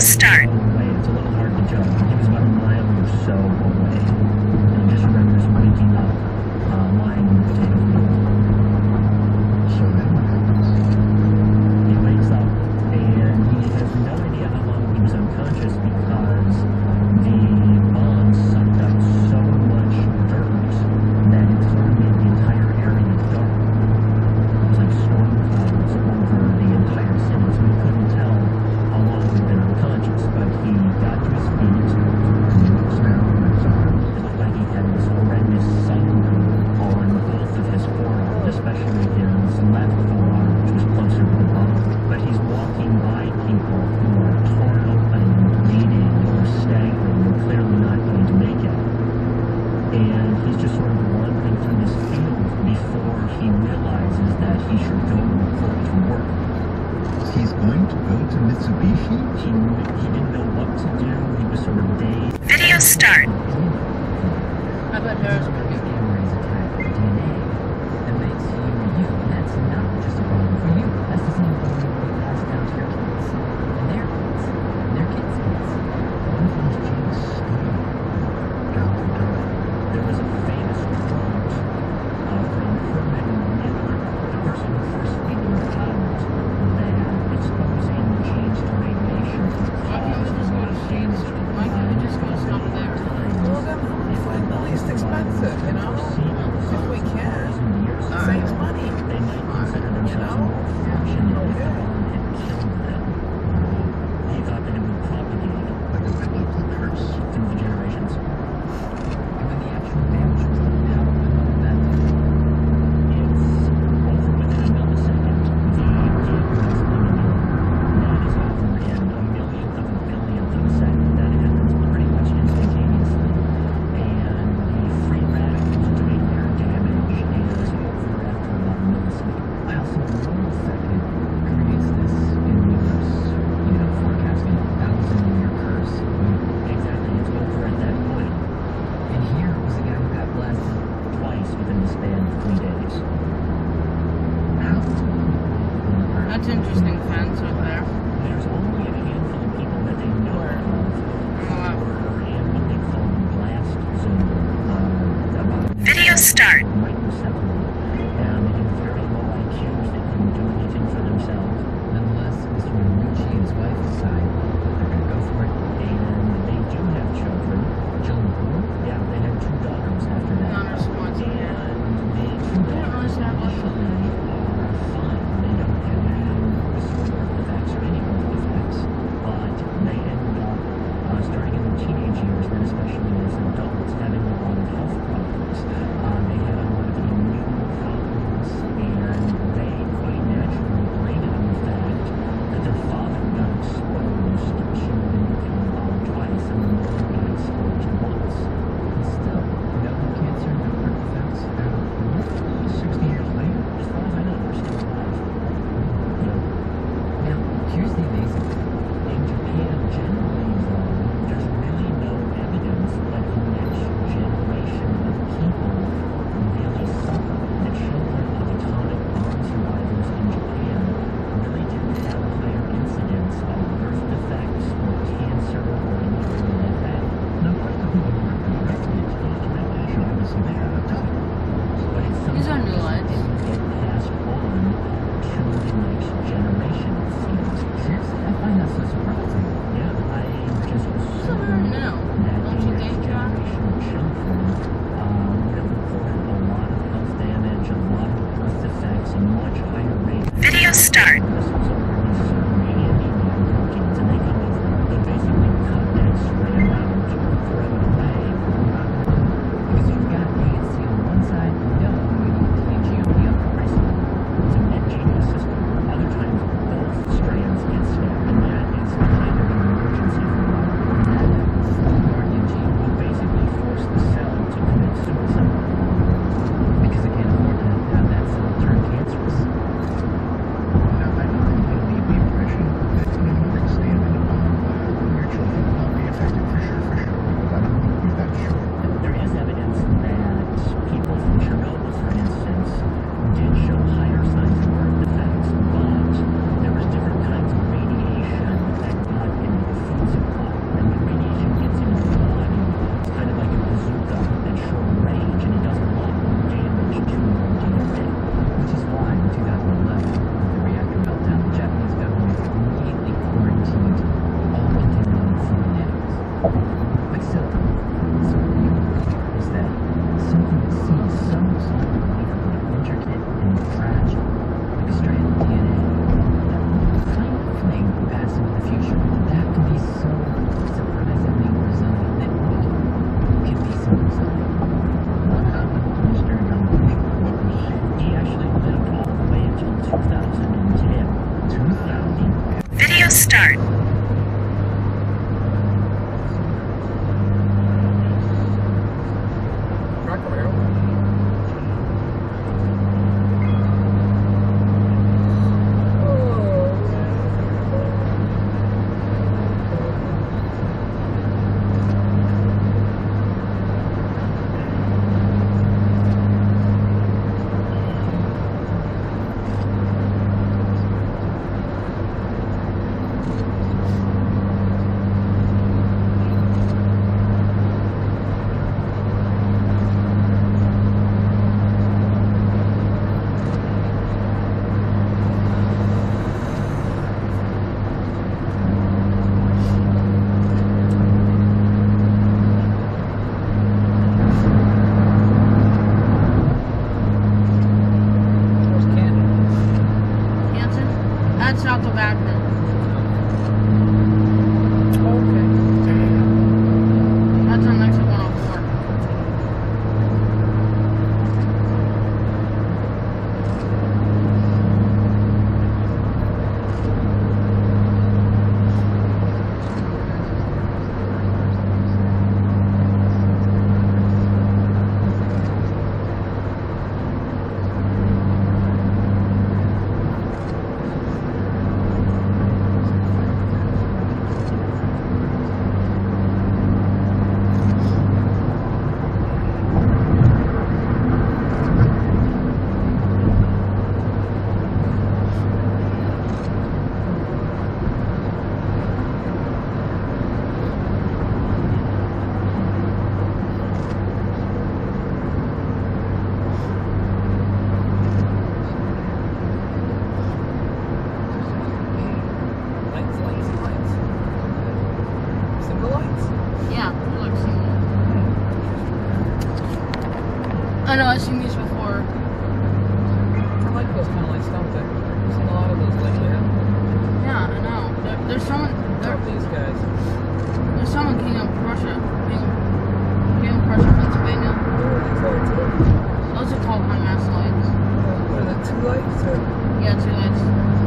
start. It's a little hard to judge. He was about a mile or so away. And just remembers waking up lying in the potato field. So then what happens? He wakes up and he has no idea how long he was unconscious because the bomb sucked up so much dirt that it sort of made the entire area dark. It was like storm clouds over the entire city, so he couldn't tell how long he'd been unconscious, but he got to his feet. And he looks down at his arms. It looked like he had this horrendous sunburn on both of his forearms, especially his left forearm, which was closer to the bone. But he's walking by people who are torn open and bleeding or staggering and clearly not going to make it. And he's just sort of wandering through this field before he realizes that he should go and report to work. He's going to go to Mitsubishi? He didn't know what to do. He was sort of dazed. Video start. How about Harrisburg? His camera is attacked with DNA that makes you you. That's not just a problem for you. That's the same thing you pass down to your kids. And their kids. And their kids' kids. What if those genes stay down to die? There was a famous quote from Herman Miller, the person who first figured out that exposing the genes to radiation Why can't we just go to States? Why can't we just go stop there? Well, then find the least expensive, you know? If we can, it saves money. They might consider themselves more fortunate if the bomb had killed them. He thought that it would propagate Like a biblical curse? through the generations. And when the actual damage was done, how would that be? It's over within a millisecond. The gig was coming in. That is over in a millionth of a billionth of a second. That happens pretty much instantaneously. And the free radicals doing their damage is over after about a millisecond. Wow, so a millisecond creates this enormous, forecasting 1,000-year curse. Exactly, it's over at that point. And here was the guy who got blasted twice within the span of 3 days. How? That's interesting fence right there. There's only a handful of people that they know of who were in what they call the blast zone. About Video start. microcephaly. And they had very low IQs. They couldn't do anything for themselves. Nonetheless, Mr. Minucci and his wife decide they're going to go for it. And they do have children. Children who? Yeah, they have 2 daughters after that. Non-responsive. And the 2 daughters initially are fine. They don't have any disorder effects or any birth defects. But they end up, starting in their teenage years, then especially as adults, having a lot of health problems. They had a lot of immune problems, and they quite naturally blame it on the fact that their father got exposed to the nuclear bomb twice, and their mother got exposed once. And still, no cancer, no birth defects, and 60 years later, as far as I know, they're still alive. Now, here's the amazing thing. In Japan, generally, though, there's really no evidence that the next generation of people really suffer. The children of atomic bomb survivors in Japan really didn't have a higher incidence of birth defects or cancer or anything like that. Now, quite the people who are directly exposed to radiation, obviously they had a tough. But it's These are something new that lights. didn't get passed on to the next generation, it seems. Seriously, I find that so surprising. Yeah, I just So assumed very new. that the Don't you next think, John? generation of children would have reported a lot of health damage, a lot of birth defects, and much higher rates. Video start. This was over these certain anti-man proteins, and they come over, they basically cut that strand out, throw it away, because you've got A and C on one side, no, you need P and G on the other. Pretty simple. It's an ingenious system. Other times, both strands get snapped, and that is kind of an emergency for a lot of people. That happens. The guardian gene will basically force the cell to commit suicide because it can't afford to have that cell turn cancerous. Now, I 2010, 2000. Video start. Cracker Barrel. That's not the back then. Okay. That's on exit 104. Lights. Single lights? Yeah, it looks similar. I know, I've seen these before. I like those kind of lights, don't they? I've seen a lot of those lately. Yeah, I know. There's someone. How are these guys? There's someone King of Prussia. King of Prussia, Pennsylvania. Those are called high mast lights. What are the 2 lights? Or? Yeah, 2 lights.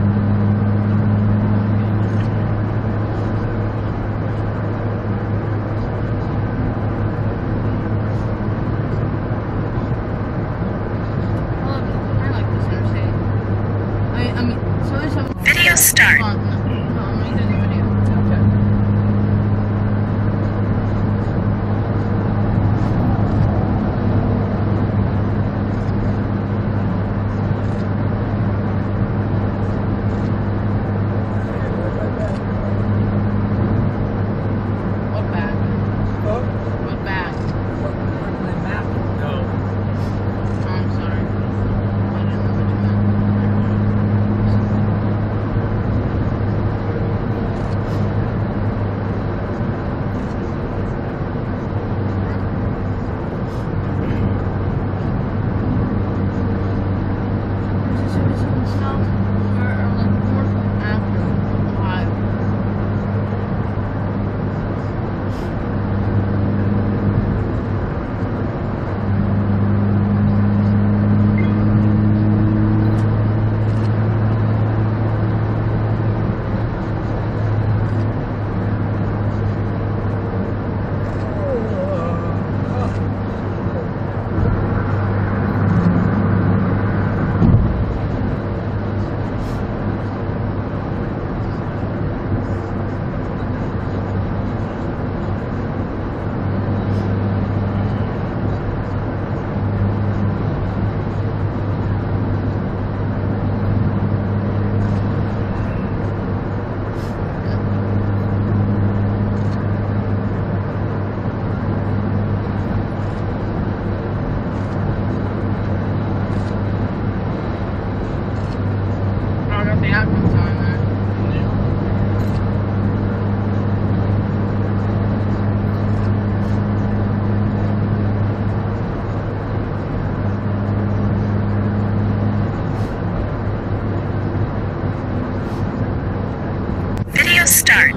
I like this Interstate. I mean, so there's some. Video start. No, I'm making a video. Okay. What bag? Oh, What bag? my map. No. Oh, I'm sorry. I didn't know what you meant. Stop or like more after 5. I got the outcome sign there. Video start.